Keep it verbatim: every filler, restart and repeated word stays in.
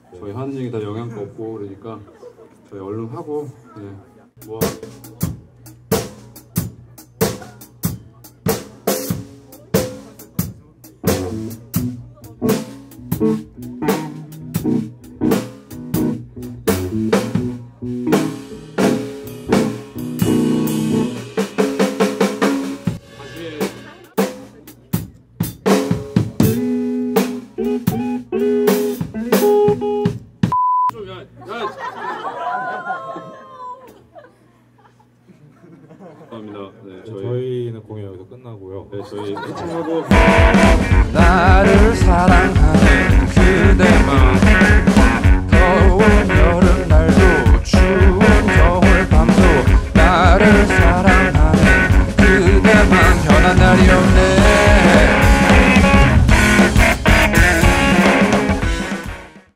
저희 하는 얘기 다 영향가 없고 그러니까 저희 얼른 하고 네. 뭐 감사합니다. 네, 저희... 저희는 공연 여기서 끝나고요. 네, 저희 해체하고